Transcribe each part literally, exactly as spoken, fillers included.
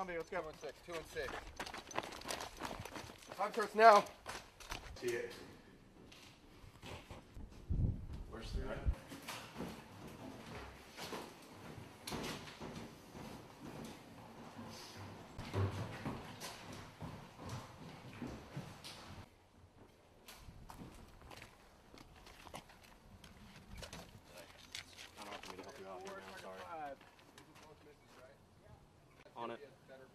Zombie, let's go. Two and six, two and six. Time starts now. See it. Where's the right? On it.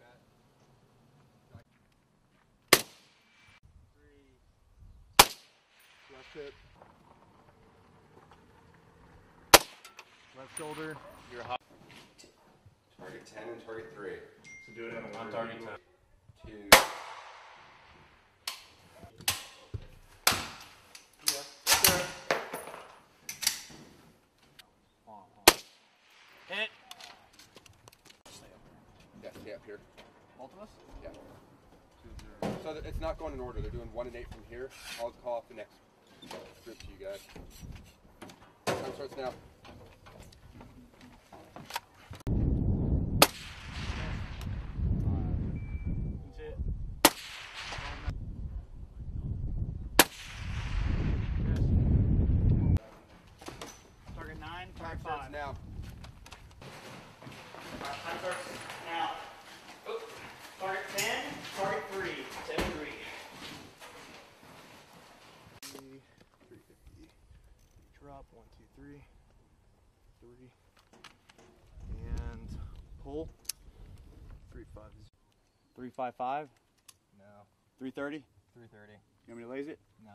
Left hip. Left shoulder. You're hot. Target ten and target three. So do it in a On target ten. Two. Hit. Yeah, stay up here. Ultimus? Yeah. So that it's not going in order. They're doing one and eight from here. I'll call off the next group to you guys. Time starts now. Target nine, Time target starts five. now. Time starts now. Oop. Target ten, target three. ten three. three fifty. Drop. One, two, three. Three. And pull. Three five. three five five. No. three thirty. Three thirty. You want me to laze it? No.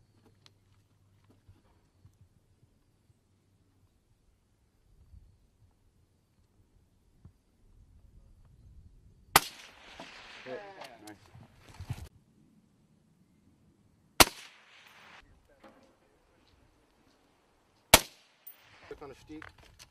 Hit. Nice. Click on a stick.